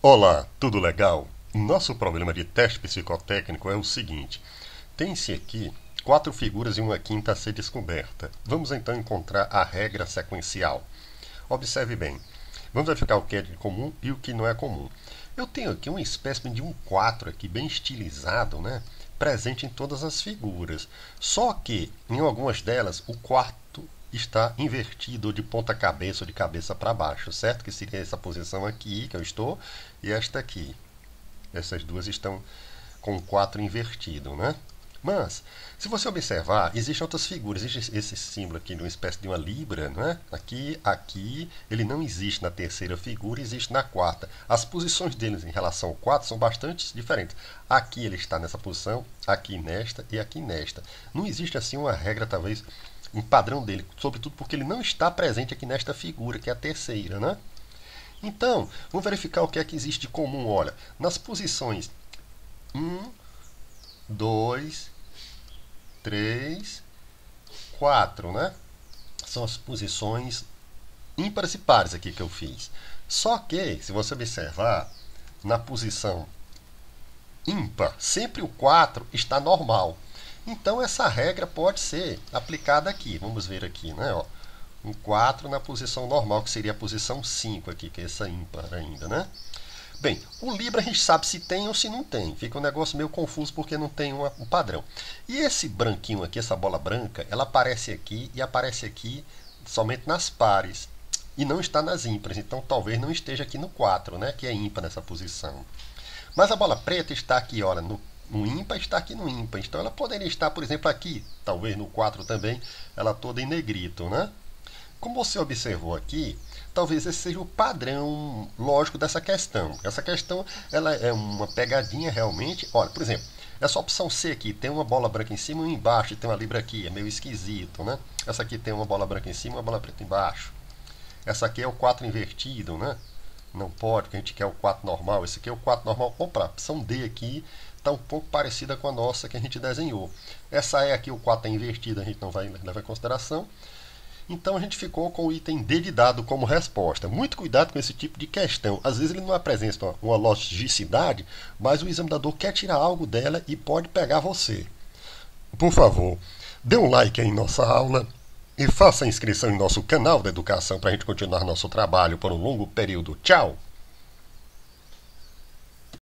Olá, tudo legal? Nosso problema de teste psicotécnico é o seguinte: tem-se aqui 4 figuras e uma quinta a ser descoberta. Vamos então encontrar a regra sequencial. Observe bem. Vamos verificar o que é de comum e o que não é comum. Eu tenho aqui uma espécie de um 4 aqui, bem estilizado, né? Presente em todas as figuras. Só que, em algumas delas, o quarto está invertido de ponta cabeça ou de cabeça para baixo, certo? Que seria essa posição aqui que eu estou e esta aqui. Essas duas estão com o 4 invertido, né? Mas, se você observar, existem outras figuras. Existe esse símbolo aqui, uma espécie de uma libra, né? Aqui, ele não existe na terceira figura, existe na quarta. As posições deles em relação ao 4 são bastante diferentes. Aqui ele está nessa posição, aqui nesta e aqui nesta. Não existe assim uma regra, talvez, um padrão dele, sobretudo porque ele não está presente aqui nesta figura, que é a terceira, né? Então, vamos verificar o que é que existe de comum. Olha, nas posições 1, 2, 3, 4, né? São as posições ímpares e pares aqui que eu fiz. Só que, se você observar, na posição ímpar, sempre o 4 está normal. Então, essa regra pode ser aplicada aqui. Vamos ver aqui, né? Ó, um 4 na posição normal, que seria a posição 5 aqui, que é essa ímpar ainda, né? Bem, o Libra a gente sabe se tem ou se não tem. Fica um negócio meio confuso porque não tem um padrão. E esse branquinho aqui, essa bola branca, ela aparece aqui e aparece aqui somente nas pares. E não está nas ímpares. Então talvez não esteja aqui no 4, né? Que é ímpar nessa posição. Mas a bola preta está aqui, olha, no ímpar, está aqui no ímpar. Então ela poderia estar, por exemplo, aqui, talvez no 4 também, ela toda em negrito, né? Como você observou aqui, talvez esse seja o padrão lógico dessa questão. Essa questão ela é uma pegadinha realmente. Olha, por exemplo, essa opção C aqui tem uma bola branca em cima e embaixo, e tem uma libra aqui, é meio esquisito, né? Essa aqui tem uma bola branca em cima e uma bola preta embaixo. Essa aqui é o 4 invertido, né? Não pode, porque a gente quer o 4 normal. Esse aqui é o 4 normal. Opa, a opção D aqui está um pouco parecida com a nossa que a gente desenhou. Essa é aqui, o 4 é invertido, a gente não vai levar em consideração. Então a gente ficou com o item D de dado como resposta. Muito cuidado com esse tipo de questão. Às vezes ele não apresenta uma logicidade, mas o examinador quer tirar algo dela e pode pegar você. Por favor, dê um like aí em nossa aula e faça a inscrição em nosso canal da educação para a gente continuar nosso trabalho por um longo período. Tchau!